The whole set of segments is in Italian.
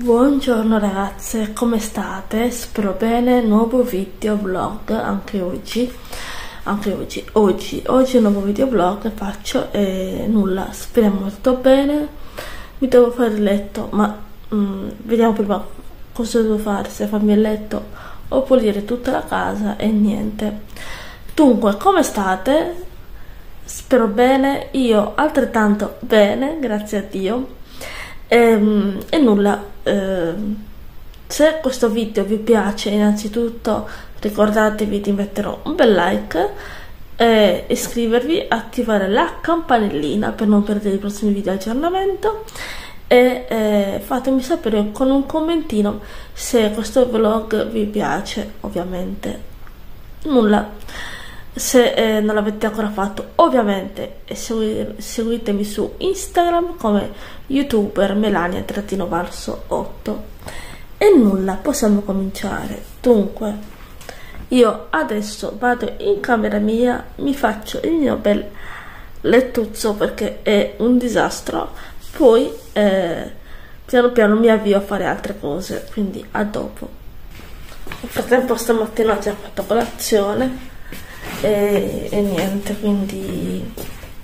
Buongiorno ragazze, come state? Spero bene. Nuovo video vlog anche oggi. Oggi un nuovo video vlog faccio e nulla, speriamo tutto bene. Mi devo fare il letto, ma vediamo prima cosa devo fare, se farmi il letto o pulire tutta la casa e niente. Dunque, come state? Spero bene, io altrettanto bene, grazie a Dio. E nulla, se questo video vi piace, innanzitutto ricordatevi di mettere un bel like, iscrivervi, attivare la campanellina per non perdere i prossimi video di aggiornamento e fatemi sapere con un commentino se questo vlog vi piace, ovviamente. Nulla. Se non l'avete ancora fatto, ovviamente seguitemi su Instagram come youtuber Melania-Valso8. E nulla, possiamo cominciare. Dunque, io adesso vado in camera mia, mi faccio il mio bel lettuzzo perché è un disastro, poi piano piano mi avvio a fare altre cose, quindi a dopo. Nel frattempo stamattina ho già fatto colazione e niente, quindi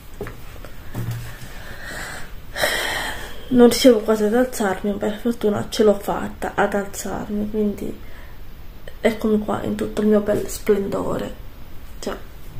non riuscivo quasi ad alzarmi, per fortuna ce l'ho fatta ad alzarmi, quindi eccomi qua in tutto il mio bel splendore. Già.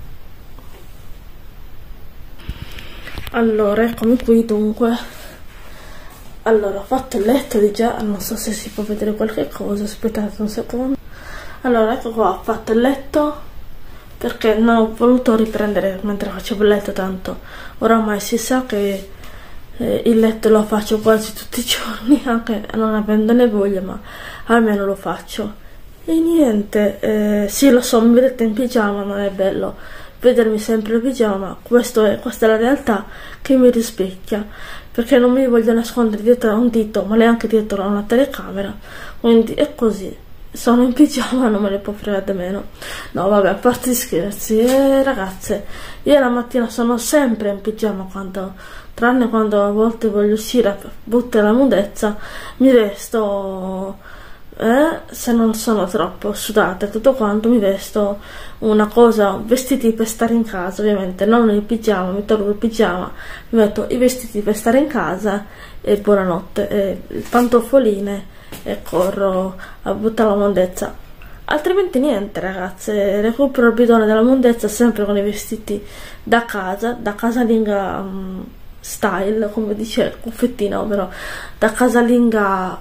Allora, eccomi qui dunque. Allora, ho fatto il letto di già, non so se si può vedere qualche cosa, aspettate un secondo. Allora, ecco qua, ho fatto il letto perché non ho voluto riprendere mentre facevo il letto, tanto oramai si sa che il letto lo faccio quasi tutti i giorni, anche non avendone voglia, ma almeno lo faccio. E niente, sì, lo so, mi vedete in pigiama, non è bello vedermi sempre in pigiama, ma questa è la realtà che mi rispecchia, perché non mi voglio nascondere dietro a un dito, ma neanche dietro a una telecamera, quindi è così. Sono in pigiama, non me ne può fregare meno. No, vabbè, a parte gli scherzi, ragazze, io la mattina sono sempre in pigiama, tranne quando a volte voglio uscire a buttare la mudezza, mi vesto, se non sono troppo sudata e tutto quanto, mi vesto una cosa, vestiti per stare in casa, ovviamente, non il pigiama, mi tolgo il pigiama, mi metto i vestiti per stare in casa e buonanotte, e pantoffoline, e corro a buttare la mondezza. Altrimenti niente, ragazze, recupero il bidone della mondezza sempre con i vestiti da casalinga style, come dice il Cuffettino, però da casalinga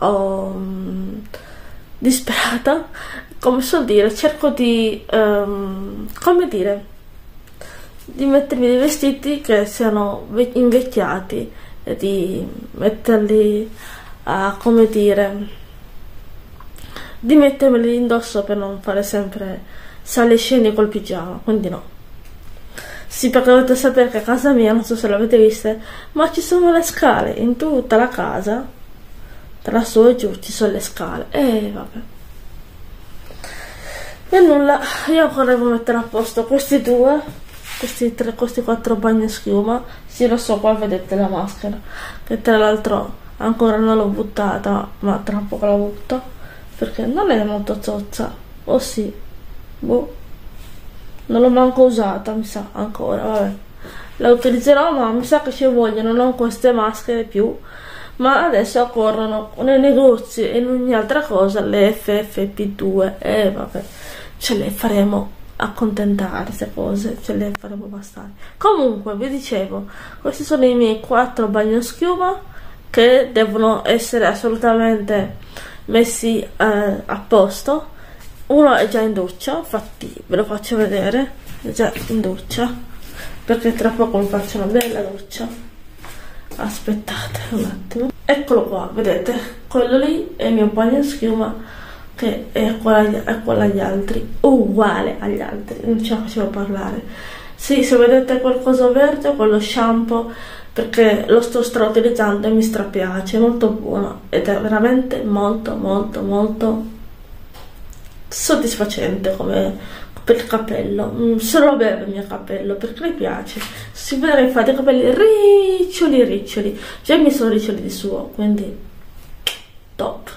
disperata, come suol dire, cerco di come dire, di mettermi dei vestiti che siano invecchiati e di metterli a, come dire, di mettermeli indosso per non fare sempre sale scene col pigiama, quindi no. Sì, perché dovete sapere che a casa mia, non so se l'avete viste, ma ci sono le scale in tutta la casa, tra su e giù ci sono le scale, e vabbè. E nulla, io ancora devo mettere a posto questi questi 4 bagni schiuma. Sì, lo so, qua vedete la maschera, che tra l'altro ancora non l'ho buttata, ma tra poco la butto, perché non è molto zozza, o sì, boh, non l'ho manco usata, mi sa, ancora, vabbè, la utilizzerò, ma mi sa che ci vogliono non queste maschere più, ma adesso corrono nei negozi e in ogni altra cosa le FFP2, e vabbè, ce le faremo accontentare, queste cose ce le faremo bastare. Comunque, vi dicevo, questi sono i miei 4 bagnoschiuma che devono essere assolutamente messi a posto. Uno è già in doccia, infatti ve lo faccio vedere, è già in doccia, perché tra poco mi faccio una bella doccia. Aspettate un attimo, eccolo qua, vedete, quello lì è il mio bagnoschiuma, che è uguale agli altri, uguale agli altri, non ce la facevo parlare. Sì, se vedete qualcosa verde, quello shampoo, perché lo sto strautilizzando e mi strapiace, è molto buono ed è veramente molto soddisfacente come per il capello. Se lo beve il mio capello perché mi piace, si vede che fa dei capelli riccioli, già mi sono riccioli di suo, quindi top.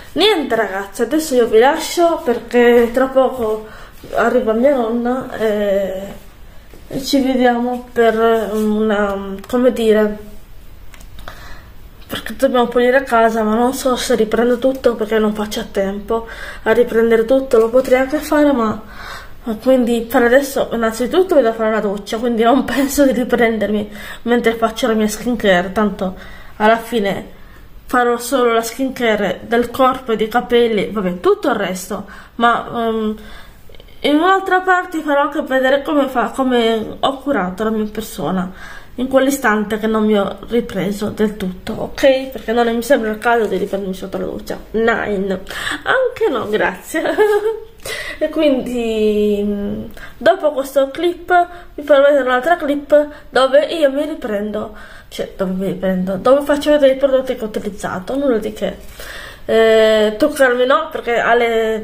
Niente ragazzi, adesso io vi lascio perché tra poco arriva mia nonna e ci vediamo per una, come dire, perché dobbiamo pulire casa, ma non so se riprendo tutto perché non faccio a tempo a riprendere tutto. Lo potrei anche fare, ma quindi per adesso innanzitutto devo fare una doccia, quindi non penso di riprendermi mentre faccio la mia skincare, tanto alla fine farò solo la skincare del corpo e dei capelli, vabbè, tutto il resto, ma in un'altra parte farò anche vedere come ho curato la mia persona in quell'istante che non mi ho ripreso del tutto, ok? Perché non mi sembra il caso di riprendermi sotto la doccia. Nine, anche no, grazie. E quindi dopo questo clip vi farò vedere un'altra clip dove io mi riprendo, cioè dove faccio vedere i prodotti che ho utilizzato, nulla di che. Truccarmi no, perché alle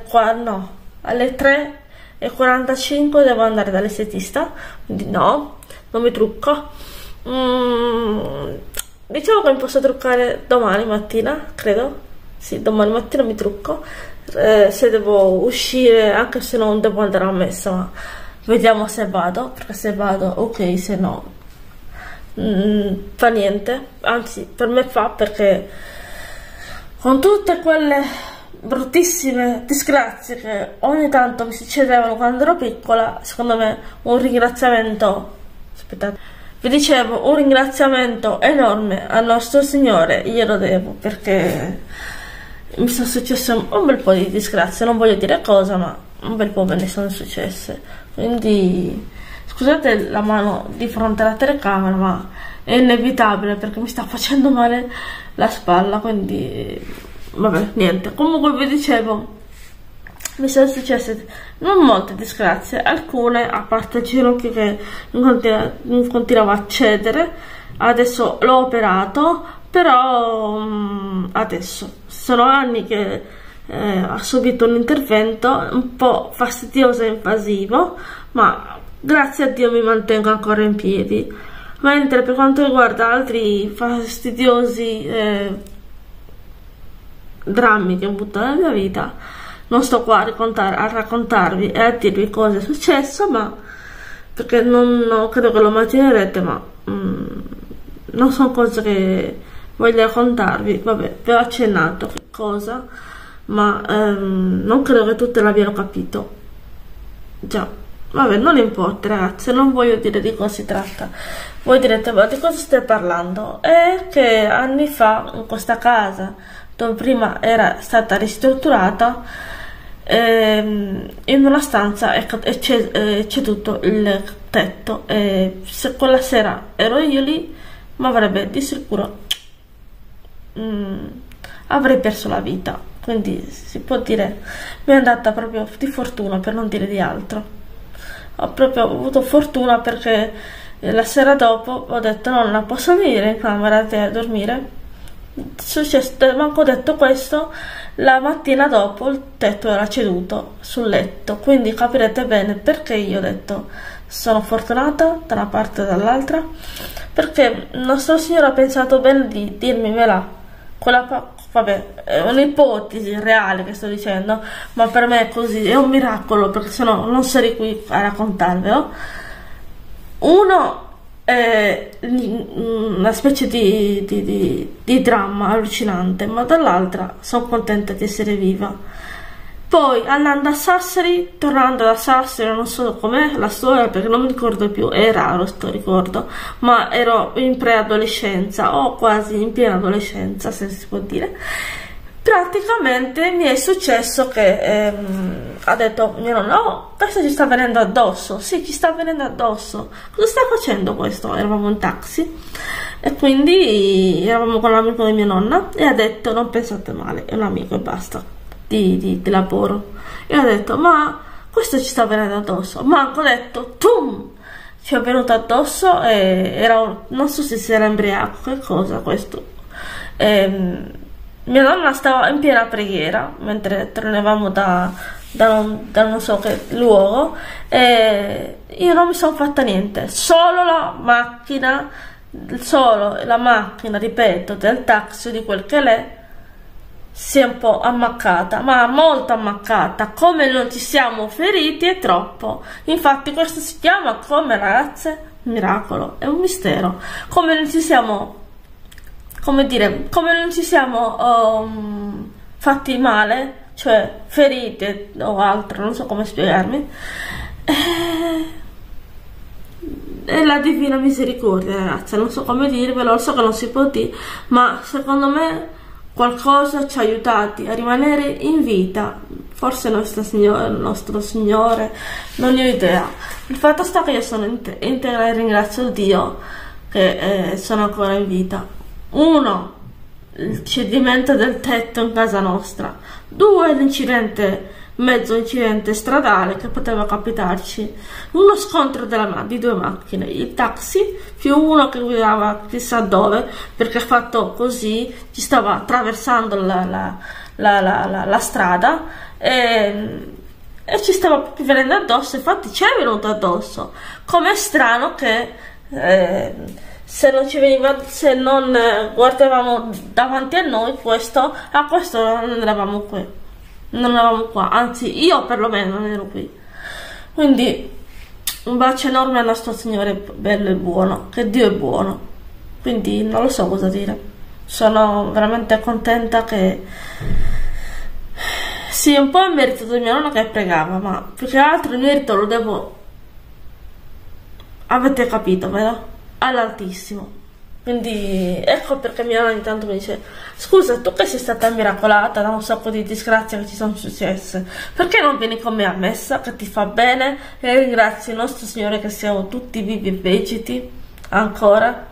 3:45 devo andare dall'estetista, quindi no, non mi trucco. Diciamo che mi posso truccare domani mattina, credo. Sì, domani mattina mi trucco, se devo uscire, anche se non devo andare a messa, ma vediamo se vado, perché se vado ok, se no fa niente, anzi per me fa, perché con tutte quelle bruttissime disgrazie che ogni tanto mi succedevano quando ero piccola, secondo me un ringraziamento, aspettate, vi dicevo, un ringraziamento enorme al nostro Signore glielo devo, perché mi sono successe un bel po' di disgrazie, non voglio dire cosa, ma un bel po' me ne sono successe, quindi scusate la mano di fronte alla telecamera, ma è inevitabile perché mi sta facendo male la spalla, quindi vabbè, niente. Comunque vi dicevo, mi sono successe non molte disgrazie, alcune, a parte il ginocchio che continuava a cedere, adesso l'ho operato, però adesso sono anni che ha subito un intervento un po' fastidioso e invasivo, ma grazie a Dio mi mantengo ancora in piedi. Mentre per quanto riguarda altri fastidiosi drammi che ho avuto nella mia vita, non sto qua a raccontarvi e a dirvi cosa è successo, ma perché non credo che lo immaginerete, ma non sono cose che voglio raccontarvi. Vabbè, vi ho accennato che cosa, ma non credo che tutte l'abbiano capito. Già, vabbè, non importa ragazzi, non voglio dire di cosa si tratta. Voi direte, ma di cosa stai parlando? È che anni fa in questa casa, dove prima era stata ristrutturata, in una stanza è ceduto il tetto, e se quella sera ero io lì, mi avrebbe di sicuro avrei perso la vita. Quindi si può dire mi è andata proprio di fortuna, per non dire di altro. Ho proprio avuto fortuna, perché la sera dopo ho detto nonna, posso venire in camera da te a dormire? Successo, manco detto questo, la mattina dopo il tetto era ceduto sul letto, quindi capirete bene perché io ho detto sono fortunata da una parte e dall'altra, perché il nostro Signore ha pensato bene di dirmela. Vabbè, è un'ipotesi reale che sto dicendo, ma per me è così, è un miracolo, perché sennò non sarei qui a raccontarvelo. Uno è una specie di dramma allucinante, ma dall'altra sono contenta di essere viva. Poi andando a Sassari, tornando da Sassari, non so com'è la storia perché non mi ricordo più, è raro sto ricordo, ma ero in preadolescenza o quasi in piena adolescenza, se si può dire. Praticamente mi è successo che ha detto mio nonno, oh, questo ci sta venendo addosso. Sì, ci sta venendo addosso. Cosa sta facendo questo? Eravamo in taxi e quindi eravamo con l'amico di mia nonna e ha detto, non pensate male, è un amico e basta, di lavoro. E ho detto, ma questo ci sta venendo addosso. Manco ho detto, tum, ci è venuto addosso e era non so se si era embriaco, che cosa questo. Mia nonna stava in piena preghiera mentre tornavamo da non so che luogo, e io non mi sono fatta niente, solo la macchina, ripeto, del taxi, di quel che l'è, si è un po' ammaccata, ma molto ammaccata. Come non ci siamo feriti è troppo. Infatti questo si chiama, come ragazze, miracolo, è un mistero. Come non ci siamo, come dire, come non ci siamo fatti male, cioè ferite o altro, non so come spiegarmi, è la divina misericordia, ragazze. Non so come dirvelo, lo so che non si può dire, ma secondo me qualcosa ci ha aiutati a rimanere in vita. Forse nostro Signore, non ne ho idea. Il fatto sta che io sono integra e ringrazio Dio che sono ancora in vita. 1, il cedimento del tetto in casa nostra. 2, l'incidente, mezzo incidente stradale che poteva capitarci. Uno scontro di 2 macchine, il taxi più uno che guidava chissà dove, perché fatto così ci stava attraversando la strada e ci stava proprio venendo addosso. Infatti ci è venuto addosso. Com'è strano che se non ci veniva, se non guardavamo davanti a noi a questo non eravamo qui. Non eravamo qua, anzi io perlomeno non ero qui. Quindi un bacio enorme al nostro Signore bello e buono, che Dio è buono. Quindi non lo so cosa dire. Sono veramente contenta che sì, un po' il merito di mia nonna che pregava, ma più che altro il merito lo devo, avete capito, vero? All'Altissimo. Quindi ecco perché mia nonna ogni tanto mi dice: scusa, tu che sei stata miracolata da un sacco di disgrazie che ci sono successe, perché non vieni con me a messa che ti fa bene e ringrazi il nostro Signore che siamo tutti vivi e vegeti ancora?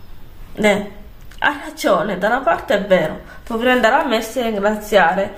Ha ragione, da una parte è vero, dovrei andare a messa e ringraziare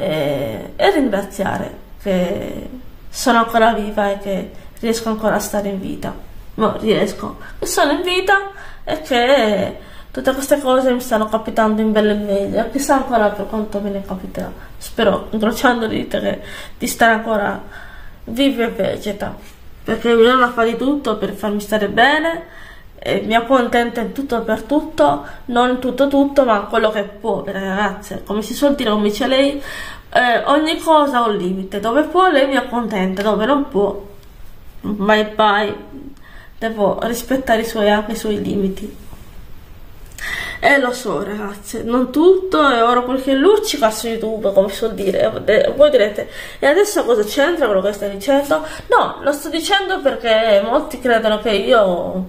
che sono ancora viva e che riesco ancora a stare in vita. No, riesco, sono in vita e che tutte queste cose mi stanno capitando in bello e meglio. Chissà ancora per quanto me ne capiterà. Spero, incrociando le dita, di stare ancora viva e vegeta, perché mia nonna fa di tutto per farmi stare bene e mi accontenta in tutto per tutto, non tutto, ma quello che può, ragazze. Come si suol dire, come dice lei, ogni cosa ha un limite. Dove può lei mi accontenta, dove non può mai. Devo rispettare anche i suoi limiti. E lo so, ragazze, non tutto è oro quel luccica su YouTube, come si suol dire. Voi direte: e adesso cosa c'entra quello che stai dicendo? No, lo sto dicendo perché molti credono che io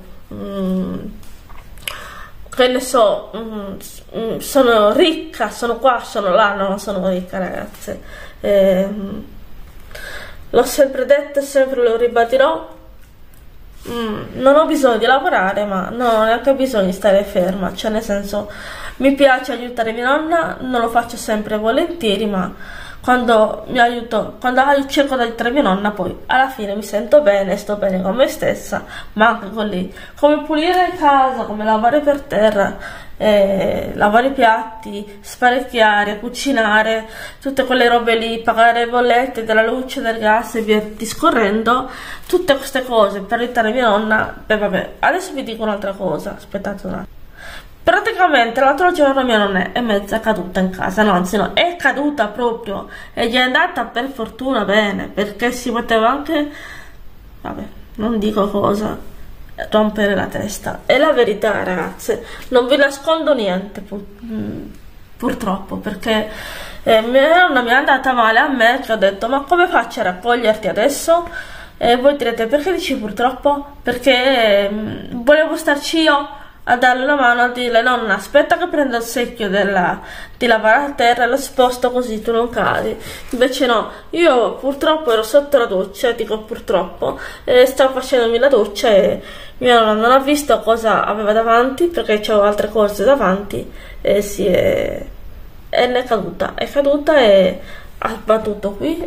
che ne so, sono ricca, sono qua, sono là. No, non sono ricca, ragazze. L'ho sempre detto e sempre lo ribadirò. Non ho bisogno di lavorare, ma non ho neanche bisogno di stare ferma, cioè nel senso, mi piace aiutare mia nonna, non lo faccio sempre volentieri, ma quando cerco di aiutare mia nonna, poi alla fine mi sento bene, sto bene con me stessa, ma anche con lei. Come pulire casa, come lavare per terra, lavare i piatti, sparecchiare, cucinare, tutte quelle robe lì, pagare le bollette della luce, del gas e via discorrendo, tutte queste cose per aiutare mia nonna. Beh, vabbè, adesso vi dico un'altra cosa, aspettate un attimo. Praticamente l'altro giorno mia nonna è mezza caduta in casa, no, anzi no, è caduta proprio e gli è andata per fortuna bene, perché si poteva anche, vabbè, non dico cosa, rompere la testa. È la verità, ragazze, non vi nascondo niente, purtroppo, perché mia nonna mi è andata male a me, che ho detto: ma come faccio a raccoglierti adesso? E voi direte: perché dici purtroppo? Perché volevo starci io a darle una mano, a dirle: nonna, aspetta che prendo il secchio di lavare a terra e lo sposto così tu non cadi. Invece no, io purtroppo ero sotto la doccia, dico purtroppo, e stavo facendomi la doccia e mia nonna non ha visto cosa aveva davanti, perché c'avevo altre cose davanti, e è caduta e ha sbattuto qui,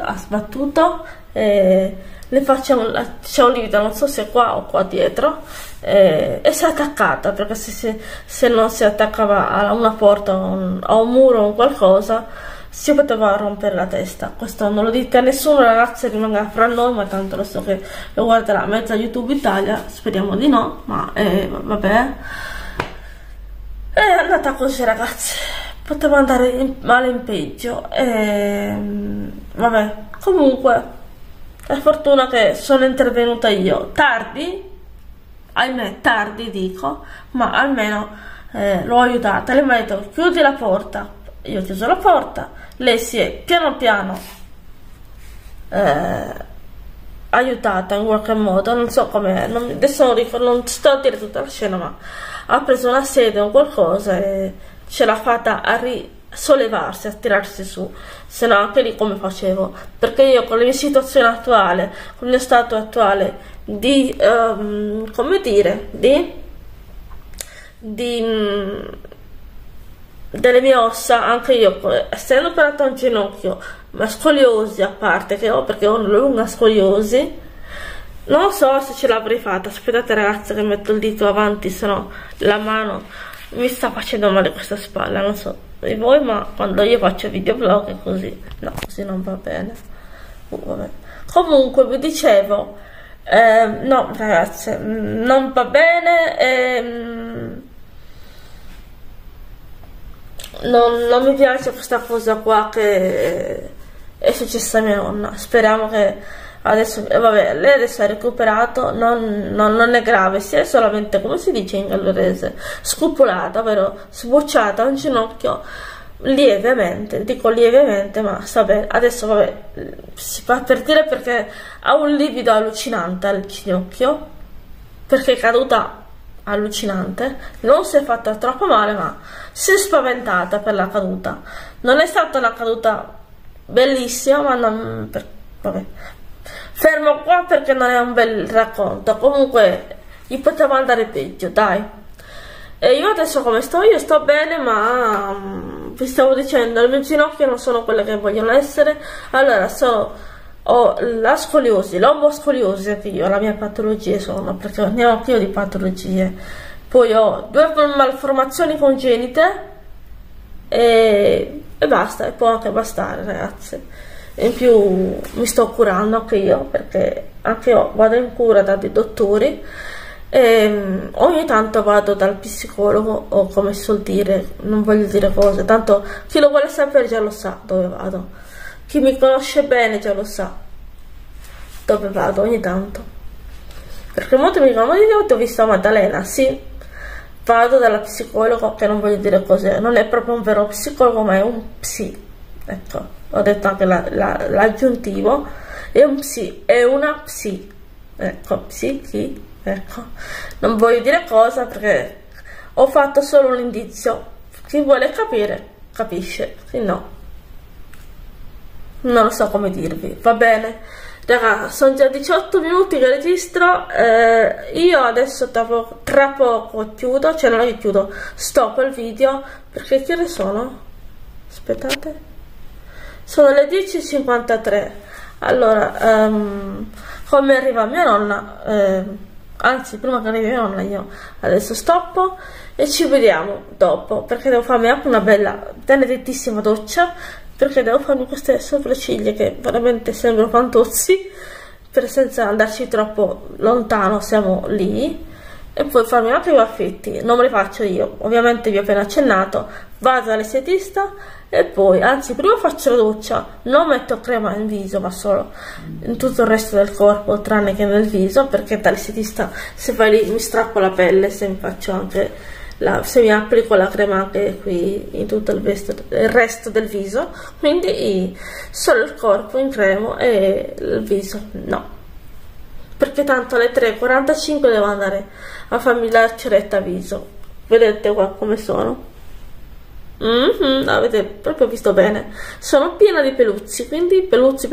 e le facciamo, c'è un livido, non so se è qua o qua dietro, e si è attaccata, perché se non si attaccava a una porta, a un muro o qualcosa, si poteva rompere la testa. Questo non lo dite a nessuno, ragazzi, rimanga fra noi, ma tanto lo so che lo guarderà mezza YouTube Italia, speriamo di no, ma vabbè, è andata così, ragazzi. poteva andare male in peggio. E vabbè, comunque è fortuna che sono intervenuta io tardi, ahimè tardi dico, ma almeno l'ho aiutata. Lei mi ha detto chiudi la porta, io ho chiuso la porta, lei si è piano piano aiutata in qualche modo, non so come, adesso non sto a dire tutta la scena, ma ha preso una sedia o qualcosa e ce l'ha fatta a risollevarsi, a tirarsi su, se no anche lì come facevo, perché io con la mia situazione attuale, con il mio stato attuale di come dire, delle mie ossa, anche io essendo operata un ginocchio, ma scoliosi a parte che ho, perché ho una lunga scoliosi, non so se ce l'avrei fatta. Aspettate ragazzi che metto il dito avanti, se no la mano mi sta facendo male questa spalla, non so di voi, ma quando io faccio videoblog è così, no, così non va bene. Vabbè. Comunque vi dicevo, no ragazze, non va bene, non mi piace questa cosa qua che è successa a mia nonna. Speriamo che adesso, vabbè, lei adesso ha recuperato, non è grave, si è solamente, come si dice in gallurese, scupolata, ovvero sbocciata un ginocchio lievemente, dico lievemente, ma sta bene. Adesso vabbè, si fa per dire, perché ha un livido allucinante al ginocchio, perché è caduta allucinante, non si è fatta troppo male, ma si è spaventata per la caduta. Non è stata una caduta bellissima, ma non vabbè, fermo qua perché non è un bel racconto. Comunque gli poteva andare peggio, dai. E io adesso come sto? Io sto bene, ma vi stavo dicendo, le mie ginocchia non sono quelle che vogliono essere. Allora ho la scoliosi, l'omboscoliosi, anche io, la mia patologia sono, perché ne ho anche io di patologie. Poi ho 2 malformazioni congenite e basta, e può anche bastare ragazze. In più mi sto curando anche io, perché anche io vado in cura da dei dottori e ogni tanto vado dal psicologo, o come si suol dire, non voglio dire cose, tanto chi lo vuole sapere già lo sa dove vado. Chi mi conosce bene già lo sa dove vado ogni tanto, perché molti mi dicono: ma io ti ho visto a Maddalena. Sì, vado dalla psicologa, che non voglio dire cos'è, non è proprio un vero psicologo, ma è un psi, ecco, ho detto anche l'aggiuntivo, è un psi, è una psi, ecco, psichi, ecco, non voglio dire cosa perché ho fatto solo un indizio, chi vuole capire capisce, chi no non lo so come dirvi. Va bene raga, sono già 18 minuti che registro, io adesso tra poco chiudo, cioè non è che chiudo, stop il video, perché che ore sono? Aspettate, sono le 10:53. Allora come arriva mia nonna, anzi prima che arrivi mia nonna io adesso stoppo e ci vediamo dopo, perché devo farmi anche una bella benedetissima doccia, perché devo farmi queste sopracciglia che veramente sembrano fantozzi, per senza andarci troppo lontano, siamo lì. E poi farmi anche i baffetti, non me li faccio io, ovviamente vi ho appena accennato, vado all'estetista e poi, anzi prima faccio la doccia, non metto crema in viso ma solo in tutto il resto del corpo tranne che nel viso, perché dall'estetista se vai lì mi strappo la pelle, se mi faccio anche se mi applico la crema anche qui in tutto il resto del viso, quindi solo il corpo in crema e il viso no, perché tanto alle 3:45 devo andare a farmi la ceretta viso. Vedete qua come sono? Avete proprio visto bene, sono piena di peluzzi, quindi peluzzi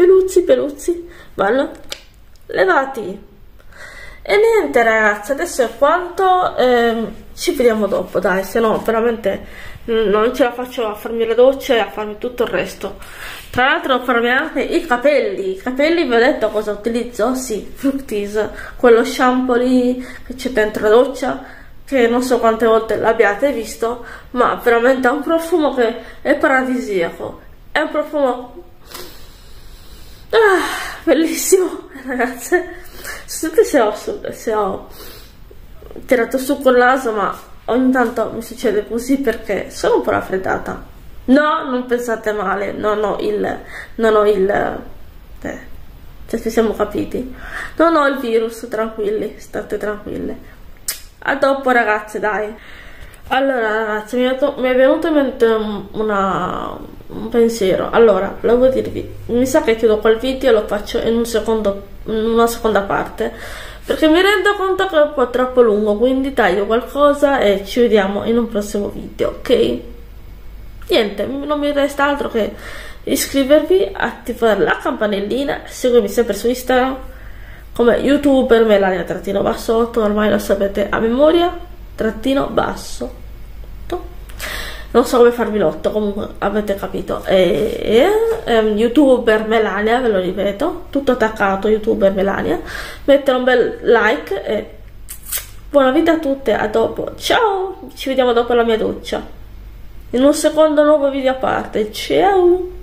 vanno levati. E niente ragazzi, adesso è quanto, ci vediamo dopo, dai, se no veramente non ce la faccio a farmi la doccia e a farmi tutto il resto. Tra l'altro devo farmi anche i capelli, vi ho detto cosa utilizzo? Sì, Fructis, quello shampoo lì che c'è dentro la doccia, che non so quante volte l'abbiate visto, ma veramente ha un profumo che è paradisiaco, è un profumo bellissimo ragazze. Scusate se ho tirato su col naso, ma ogni tanto mi succede così perché sono un po' raffreddata. No, non pensate male, non ho il cioè ci siamo capiti, non ho il virus, tranquilli, state tranquille. A dopo ragazze, dai. Allora ragazzi, mi è venuto in mente un pensiero. Allora, volevo dirvi, mi sa che chiudo quel video e lo faccio in una seconda parte, perché mi rendo conto che è un po' troppo lungo, quindi taglio qualcosa e ci vediamo in un prossimo video, ok? Niente, non mi resta altro che iscrivervi, attivare la campanellina, seguirmi sempre su Instagram come youtuber Melania_bassotto, ormai lo sapete a memoria, _basso. Non so come farvi l'otto, comunque avete capito. Youtuber Melania, ve lo ripeto, tutto attaccato, youtuber Melania. Mettere un bel like e buona vita a tutte, a dopo, ciao, ci vediamo dopo la mia doccia in un secondo nuovo video a parte, ciao.